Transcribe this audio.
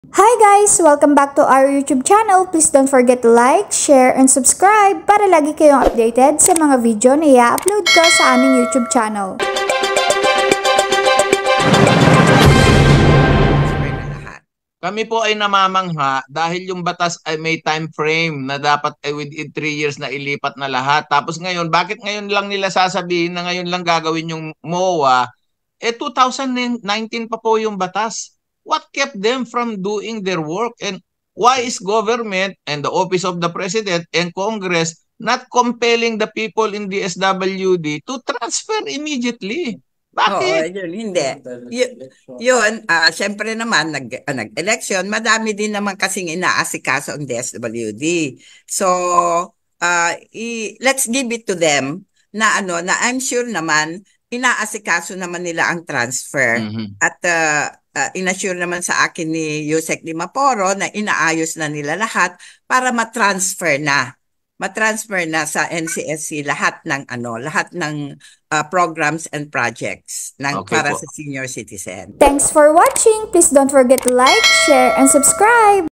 Hi guys! Welcome back to our YouTube channel. Please don't forget to like, share, and subscribe para lagi kayong updated sa mga video na i-upload ko sa aming YouTube channel. Kami po ay namamangha dahil yung batas ay may time frame na dapat ay within 3 years na ilipat na lahat. Tapos ngayon, bakit ngayon lang nila sasabihin na ngayon lang gagawin yung MOA? 2019 pa po yung batas. What kept them from doing their work? And why is government and the office of the president and Congress not compelling the people in the SWD to transfer immediately? Oo, Bakit? yun, hindi. Yun, syempre naman, nag-election, madami din naman kasing inaasikaso ang DSWD. So, let's give it to them na I'm sure naman, inaasikaso naman nila ang transfer. At inassure naman sa akin ni Yusek Dimaporo na inaayos na nila lahat para matransfer na sa NCSC lahat ng programs and projects para sa senior citizen. Thanks for watching! Please don't forget to like, share, and subscribe!